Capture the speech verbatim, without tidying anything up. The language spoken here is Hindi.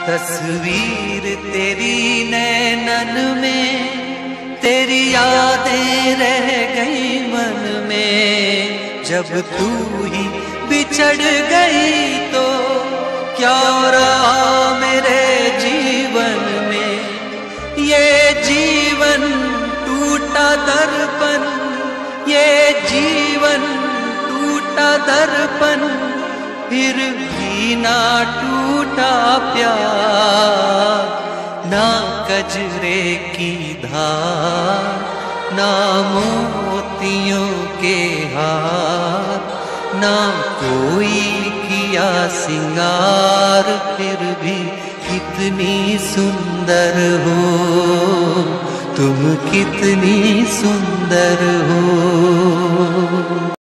तस्वीर तेरी नैनन में, तेरी यादें रह गई मन में। जब तू ही बिछड़ गई तो क्या रहा मेरे जीवन में। ये जीवन टूटा दर्पण, ये जीवन टूटा दर्पण, फिर भी ना टूटा प्यार। ना कजरे की धार, ना मोतियों के हार, ना कोई किया सिंगार, फिर भी कितनी सुंदर हो तुम, कितनी सुंदर हो।